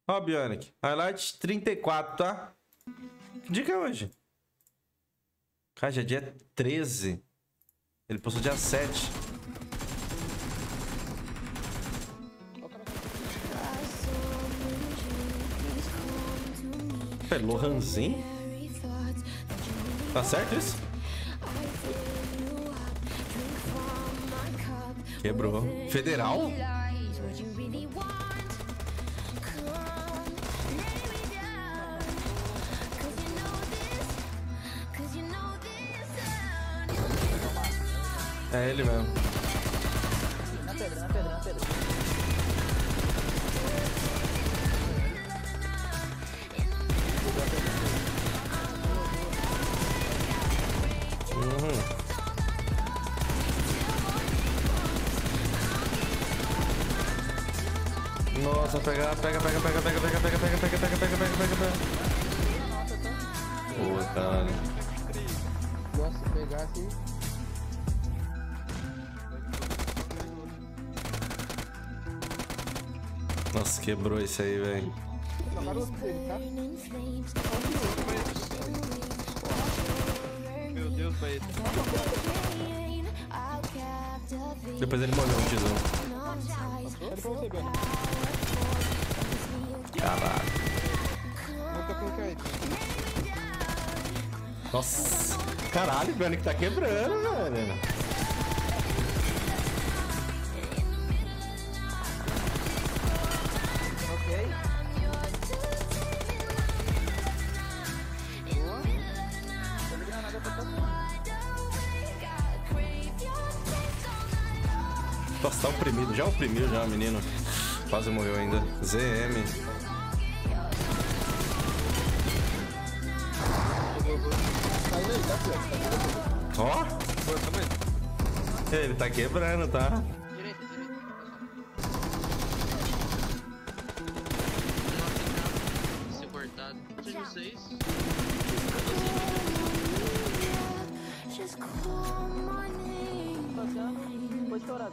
Ó, Bionic. Highlight 34, tá? Que dia que é hoje? Cara, já é dia 13. Ele postou dia 7. É Lohanzin? Tá certo isso? Quebrou. Federal? É ele mesmo. Na pedra, na pedra, na pedra. Nossa, pega. Boa, cara. Gosto de pegar assim. Nossa, quebrou esse aí, velho. Meu Deus, velho. Depois ele morreu um tesouro. Cadê pra você, Beno? Caralho. Nunca com caído. Nossa. Caralho, o Bionic tá quebrando, velho. Ok. Boa. Tô ligando nada pra cá. Nossa, tá oprimido. Já oprimiu, já, menino. Quase morreu ainda. ZM. Saindo aí, tá certo. Ó. Boa, também. Ele tá quebrando, tá? Direita, direita. Ser cortado. Pode ser vocês. Foi estourado.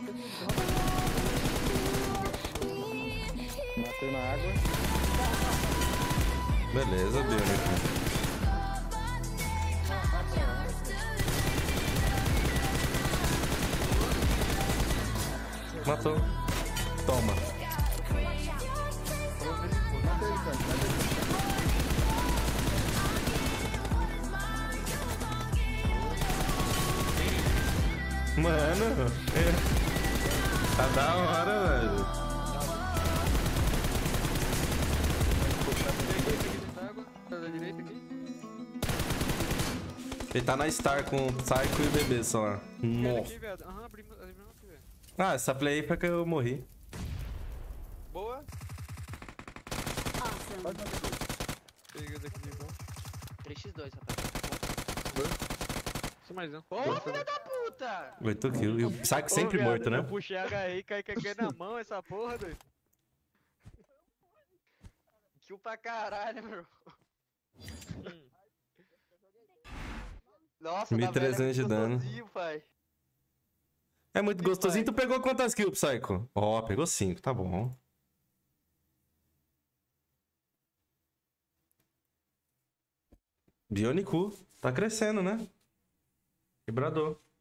Matei na água. Beleza, Bionic. Matou. Toma. Matei, cara. Mano. Tá da hora, velho. Da direita aqui. Ele tá na Star com o Psycho e o bebê só lá. Nossa. Aqui, viado. Aham, abrimos aqui, velho. Ah, essa play aí foi que eu morri. Boa. Pega daqui de bom. 3x2, rapaz. Só mais um. Ô, filha da puta! 8 kills. E o Psycho sempre Ô, viado, morto, né? Eu puxei a HE e caí na mão essa porra, doido. Kill pra caralho, meu. Nossa, 1.300 de dano. Pai. É muito gostosinho. Tu pegou quantas kills, Psycho? Ó, pegou 5, tá bom. Bionicu. Tá crescendo, né? Quebrador.